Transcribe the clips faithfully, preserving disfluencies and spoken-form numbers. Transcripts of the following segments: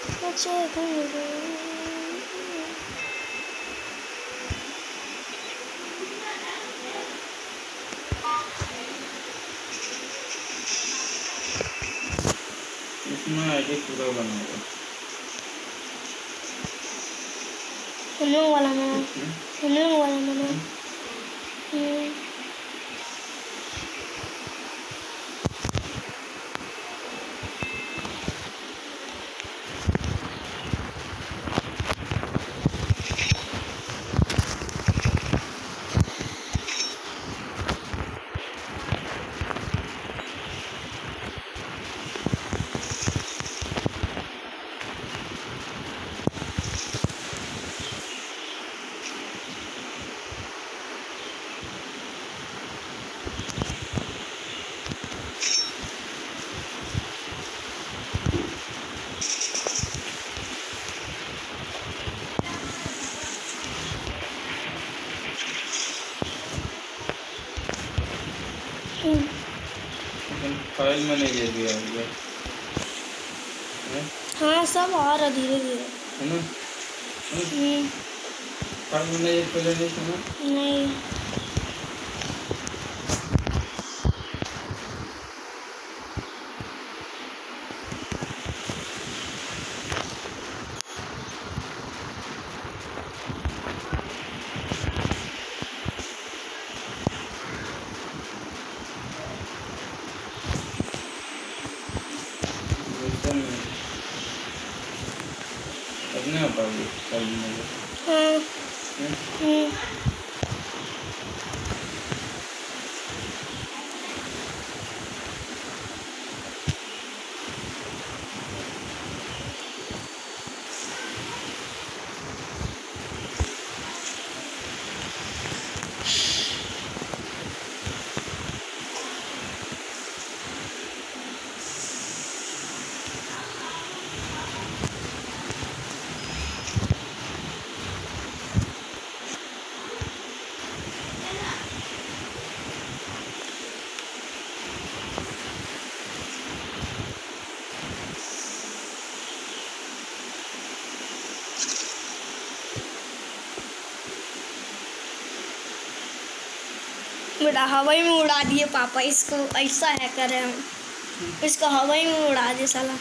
अच्छे घूंघट इसमें आईडी पूरा बनाओगे हम लोग वाला ना हम लोग वाला ना हम्म फाइल मैनेजर भी आ गया हाँ सब आ रहा धीरे धीरे है ना। फाइल मैनेजर पहले नहीं सुना नहीं अपने आप आ गई फाइल मैनेजर हाँ हम्म बेटा हवाई में उड़ा दिए पापा इसको ऐसा है करे हम इसको हवाई में उड़ा दिए साला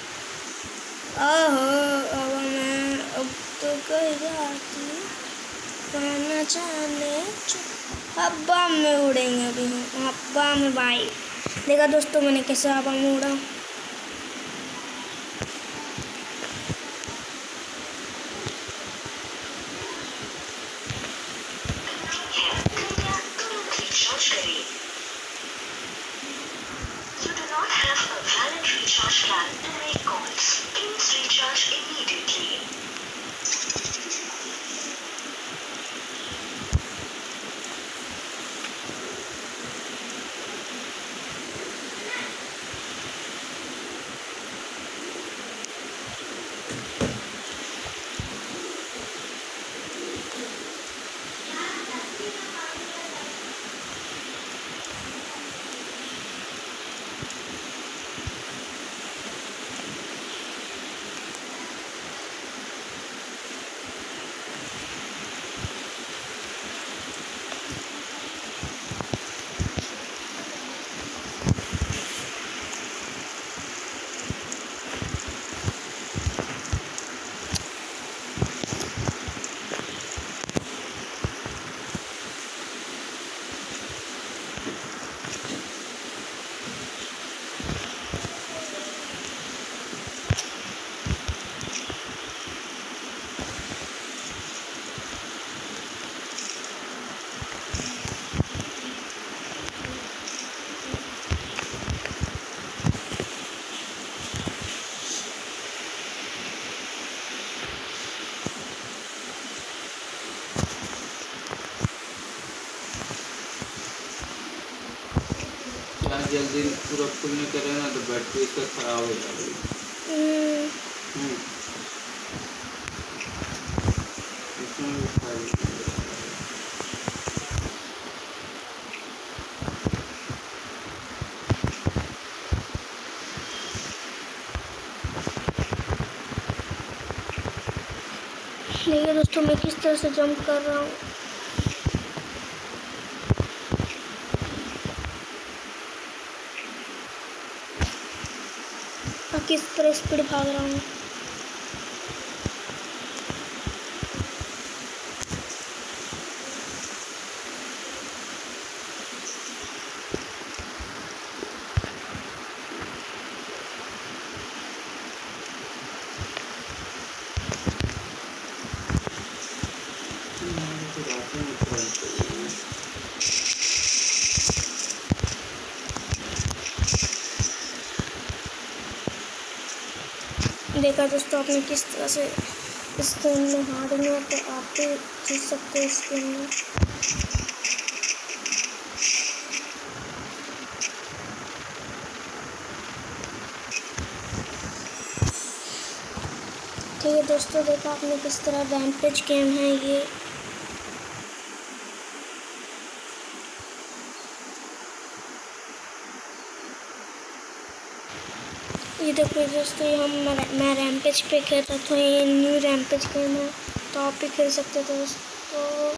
ओहो अब मैं अब तो कह जाती कहना चाहने हवा में उड़ेंगे अभी हम हवा में भाई देखा दोस्तों मैंने कैसे हवा में उड़ा जल्दी पूरा फुल नहीं करे ना तो बैटरी इसका खराब हो जाएगी। इसमें भी देखिए दोस्तों मैं किस तरह से जंप कर रहा हूँ। और किस तरह स्पीड भाग रहा हूँ। देखा दोस्तों आपने किस तरह से इस गेम में हारेंगे तो आप भी जीत सकते हो इस गेम में। ठीक है दोस्तों, देखा आपने किस तरह रैम्पेज गेम है ये। ये देखो दोस्तों हम मैं रैम्पेज पे खेल रहा था, ये न्यू रैम्पेज गेम है तो आप भी खेल सकते हो दोस्तों।